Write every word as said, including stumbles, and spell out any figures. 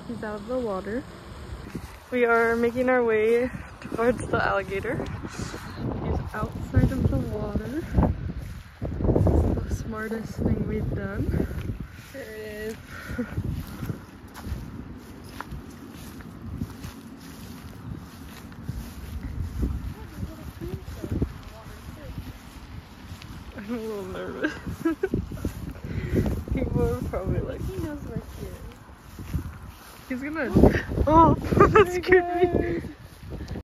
He's out of the water. We are making our way towards the alligator. He's outside of the water. It's the smartest thing we've done. There it is. I'm a little nervous. People are probably like, he knows we're here. He's gonna. Oh, that scared me.